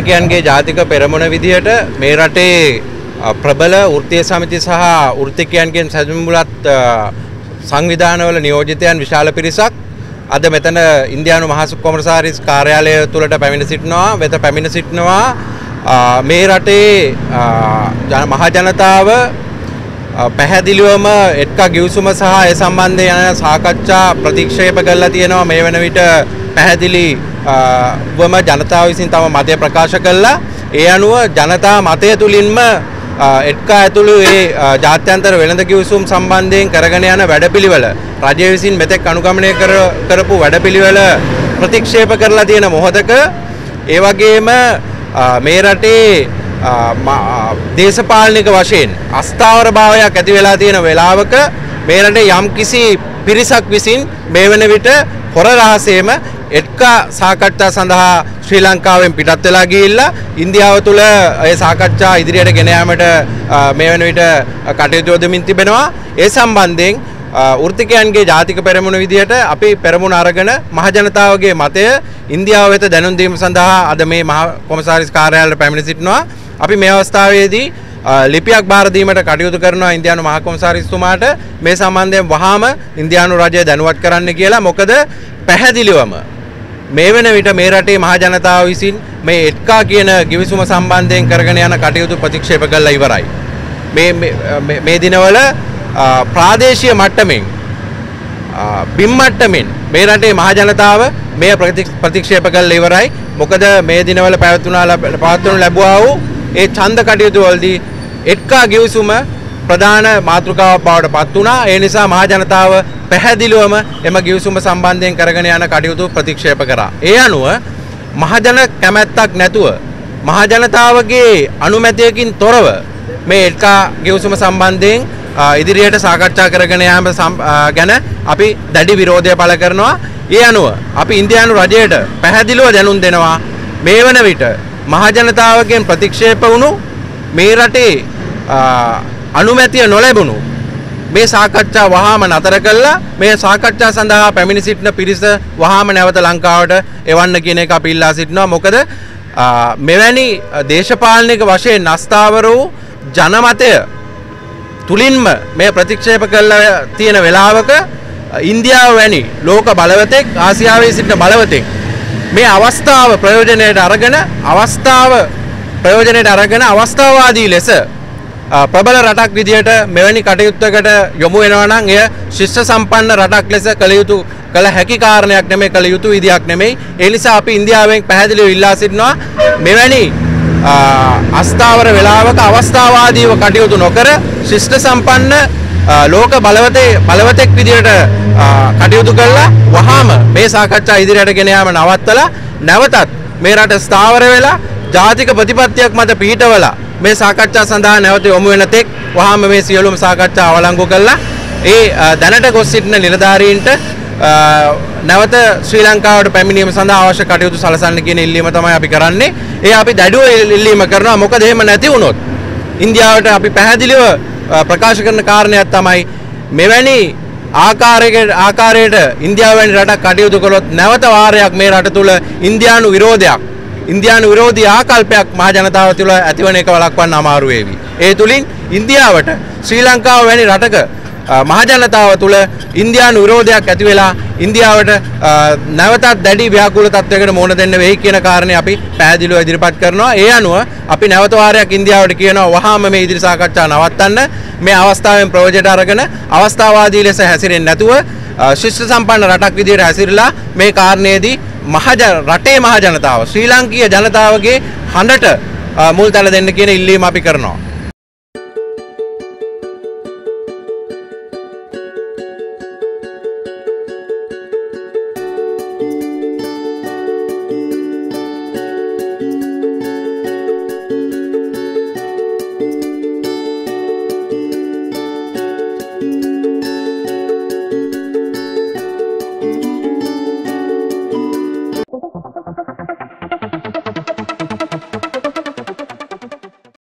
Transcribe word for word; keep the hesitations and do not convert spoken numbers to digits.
වෘත්තිකයන්ගේ ජාතික පෙරමුණ විදියට මේ රටේ ප්‍රබල වෘත්තීය සමිති සහ වෘත්තිකයන්ගෙන් සැදුම්බුලත් සංවිධානවල නියෝජිතයන් විශාල පිරිසක් අද මෙතන ඉන්දියානු මහා කොමසාරිස් කාර්යාලය තුළට පැමිණ සිටිනවා වෙත පැමිණ සිටිනවා මේ රටේ මහ ජනතාව පැහැදිලිවම එක්ක ගිවිසුම සහ ඒ සම්බන්ධයෙන් යන සාකච්ඡා ප්‍රතික්ෂේප කරලා තියෙනවා මේ වෙන විට පැහැදිලි වම ජනතාව විසින් තම මතය ප්‍රකාශ කළා ඒ අනුව ජනතා මතය තුලින්ම එක්ක ඇතුළු ඒ ජාත්‍යන්තර වෙළඳ කිවිසුම් සම්බන්ධයෙන් කරගෙන යන වැඩපිළිවෙල රජය විසින් මෙතෙක් අනුගමනය කරපු වැඩපිළිවෙල ප්‍රතික්ෂේප කරලා තියෙන මොහොතක ඒ වගේම මේ රටේ දේශපාලනික වශයෙන් අස්ථාවරභාවයක් ඇති වෙලා තියෙන වෙලාවක මේ රටේ යම්කිසි පිරිසක් විසින් මේ වෙන විට හොර රහසේම එක්ක සාකච්ඡා සඳහා ශ්‍රී ලංකාවෙන් පිටත් වෙලා ගිහිල්ලා ඉන්දියාව තුළ ඒ සාකච්ඡා ඉදිරියට ගෙන යාමට මේ වෙන විට කටයුතු යොදමින් තිබෙනවා ඒ සම්බන්ධයෙන් වෘත්තිකයන්ගේ ජාතික පෙරමුණ විදියට අපි පෙරමුණ අරගෙන මහ ජනතාවගේ මතය ඉන්දියාව වෙත දැනුම් දීම සඳහා අද මේ මහා කොමසාරිස් කාර්යාලයට පැමිණ සිටිනවා අපි මේ අවස්ථාවේදී ලිපියක් බාර දීමට කටයුතු කරනවා ඉන්දියානු මහා කොමසාරිස්තුමාට මේ සම්බන්ධයෙන් වහාම ඉන්දියානු රජය දැනුවත් කරන්න කියලා මොකද පැහැදිලිවම මේ වෙන විට මේ රටේ මහ ජනතාව විසින් මේ එක්කා කියන ගිවිසුම සම්බන්ධයෙන් කරගෙන යන කටයුතු ප්‍රතික්ෂේප කළා ඉවරයි මේ මේ දිනවල ප්‍රාදේශීය මට්ටමින් බිම් මට්ටමින් මේ රටේ මහ ජනතාව මේ ප්‍රතික්ෂේප කළා ඉවරයි මොකද මේ දිනවල පැවතුණා පවත්වනු ලැබුවා වූ ඒ ඡන්ද කටයුතු වලදී එක්කා ගිවිසුම ප්‍රධාන මාතෘකාවක් බවට පත් වුණා ඒ නිසා මහ ජනතාව පැහැදිලිවම එම ගිවිසුම සම්බන්ධයෙන් කරගෙන යන කටයුතු ප්‍රතික්ෂේප කරා ඒ අනුව මහජන කැමැත්තක් නැතුව මහ ජනතාවගේ අනුමැතියකින් තොරව මේ එක්කා ගිවිසුම සම්බන්ධයෙන් ඉදිරියට සාකච්ඡා කරගෙන යාම ගැන අපි දැඩි විරෝධය පළ කරනවා ඒ අනුව අපි ඉන්දියානු රජයට පැහැදිලිව දැනුම් දෙනවා මේ වන විට මහ ජනතාවගෙන් ප්‍රතික්ෂේප වුණු මේ රටේ අනුමැතිය නොලැබුණු මේ සාකච්ඡා වහාම නතර කළා මේ සාකච්ඡා සඳහා පැමිණ සිටින පිරිස වහාම නැවත ලංකාවට එවන්න කියන එක අපි ඉල්ලා සිටිනවා මොකද මෙවැනි දේශපාලනික වශයෙන් අස්ථාවර වූ ජනමතය තුලින්ම මේ ප්‍රතික්ෂේප කළා තියෙන වෙලාවක ඉන්දියාව වැනි ලෝක බලවතෙක් ආසියාවේ සිටින බලවතෙක් මේ අවස්ථාව ප්‍රයෝජනයට අරගෙන අවස්ථාව ප්‍රයෝජනයට අරගෙන අවස්ථාවාදී ලෙස ප්‍රබල රටක් විදියට මෙවැනි කටයුත්තකට යොමු වෙනවා නම් එය ශිෂ්ට සම්පන්න රටක් ලෙස කළ යුතු කළ හැකි කාරණයක් නෙමෙයි කළ යුතු විදියක් නෙමෙයි ඒ නිසා අපි ඉන්දියාවෙන් පැහැදිලිව ඉල්ලා සිටිනවා මෙවැනි අස්ථාවර වෙලාවක අවස්ථාවාදීව කටයුතු නොකර ශිෂ්ට සම්පන්න ලෝක බලවතේ බලවතෙක් විදියට කටයුතු කළා වහාම මේ සාකච්ඡා ඉදිරියට ගෙන යාම නවත්තලා නැවතත් මේ රට ස්ථාවර වෙලා ජාතික ප්‍රතිපත්තියක් මත පිහිටවලා මේ සාකච්ඡා සඳහා නැවත යොමු වෙන තෙක් වහාම මේ සියලුම සාකච්ඡා අවලංගු කළා ඒ දැනට ගොස් සිටින නිලධාරීන්ට නැවත ශ්‍රී ලංකාවට පැමිණීම සඳහා අවශ්‍ය කටයුතු සලසන්න කියන ඉල්ලීම තමයි අපි කරන්නේ ඒ අපි දැඩිව ඉල්ලීම කරනවා මොකද එහෙම නැති වුණොත් ඉන්දියාවට අපි පැහැදිලිව ප්‍රකාශ කරන කාරණයක් තමයි මෙවැනි ආකාරයකට ආකාරයට ඉන්දියාව වැනි රටක් කටයුතු කළොත් නැවත වාරයක් මේ රට තුල ඉන්දියානු විරෝධයක් ඉන්දියානු විරෝධී ආකල්පයක් මහ ජනතාව තුළ ඇතිවන එක වළක්වන්න අමාරු වේවි. ඒ තුලින් ඉන්දියාවට ශ්‍රී ලංකාව වැනි රටක මහ ජනතාව තුළ ඉන්දියානු විරෝධයක් ඇති වෙලා ඉන්දියාවට නැවතත් දැඩි ව්‍යාකූල තත්වයකට මුහුණ දෙන්න වෙයි කියන කාරණේ අපි පැහැදිලිව ඉදිරිපත් කරනවා. ඒ අනුව අපි නැවත වාරයක් ඉන්දියාවට කියනවා වහාම මේ ඉදිරි සාකච්ඡා නවත්තන්න මේ අවස්ථාවෙන් ප්‍රයෝජනට අරගෙන අවස්ථාවාදී ලෙස හැසිරෙන්නේ නැතුව ශිෂ්ට සම්පන්න රටක් විදියට හැසිරලා මේ කාරණේදී මහ රටේ මහ ජනතාව ශ්‍රී ලාංකීය ජනතාවගේ හඬට මුල් තැන දෙන්න කියන ඉල්ලීම අපි කරනවා.